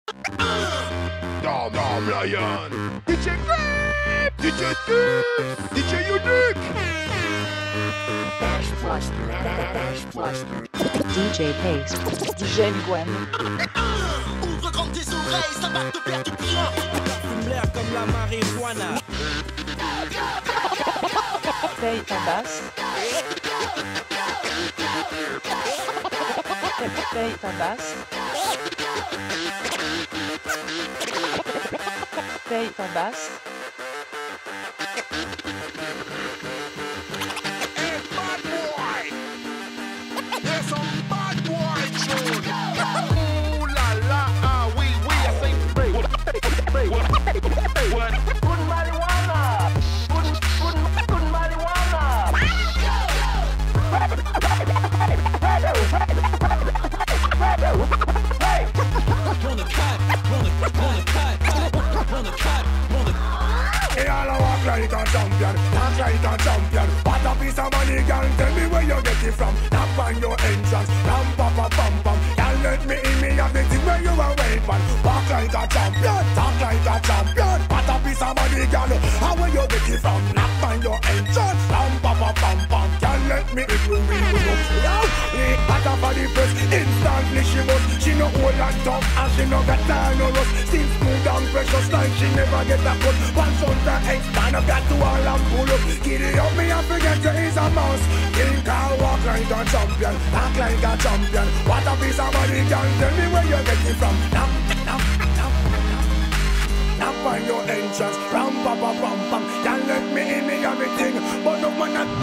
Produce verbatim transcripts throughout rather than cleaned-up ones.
Dom, Dom Lion, D J Grip, D J Deuce, D J Unique, D J Pace, D J Gwen. Ouvre grand tes oreilles, ça va te perdre du pied. Fume l'air comme la marijuana. Paye ta basse. Paye ta basse. Paye ta basse. hey bad boy, there's some bad boy tune. Ooh la la, ah oui oui, I say break, break, what? Good marijuana. Good, good, good marijuana. Wanna cut, wanna, wanna cut, wanna cut, wanna. Hey, all I walk like a champion, talk like a champion. What a piece of money, girl, tell me where you get it from. Knock on your entrance, ram pa pa pam pam. Girl, let me in, me have the thing where you are wait man. Walk like a champion, talk like a champion. What a piece of money, girl, how where you get it from? Knock on your entrance, ram pa pa pam pam. Girl, let me in, you will know. Yo, hey, what a for the first, instantly she was. She no old and tough, and she no got time no rust. Still smooth and precious like she never get a cut. One son to expand, I've got to all and pull up. Giddy up, me and forget you is a mouse. Think I walk like a champion, talk like a champion. What a piece of money, can tell me where you get it from. Knock, knock, knock, knock. Knock on your entrance, ram pa pa pam pam. Can't let me in, me everything, but no man not.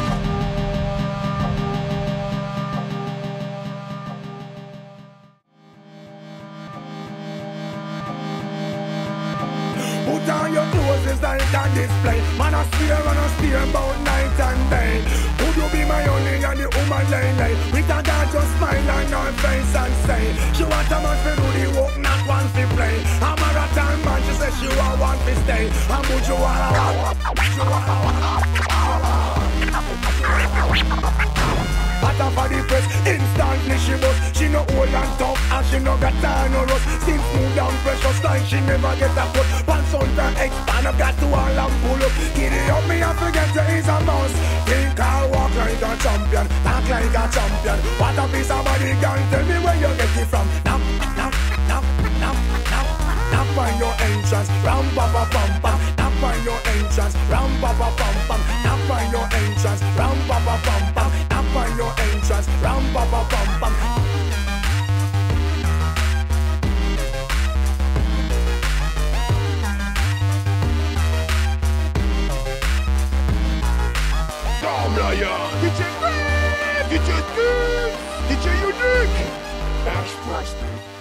Put on your clothes, it's like a display. Man, I steer and I steer about night and day. Would you be my only and the woman lay lay? With a girl just smile on her face and say she want a man to do the work, not one to play. A marathon man, she says she want one to stay. And would you wanna walk? You wanna Hot off of the press, instantly she bust. She no old and tough, and she no got time no rust. Still smooth and precious like she never get a cut. Pants on to expand, I've got to all and pull up. Giddy up, me and forget there is a mouse. Think I walk like a champion, talk like a champion. What a piece of body, girl, tell me where you get it from. Knock, knock, knock, knock, knock. Knock on your entrance, ram pa pa pam pam. Knock on your entrance, ram pa pa pam pam. Knock on your entrance, ram pa pa pam pam. Knock on your entrance, ram pa pa pam pam. Dom Lion, D J Grip, D J Deuce, D J Unique. Bash Blaster.